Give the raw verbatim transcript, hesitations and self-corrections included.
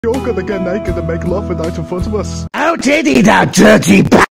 You're gonna get naked and make love without your foot was. How did he, that dirty b****?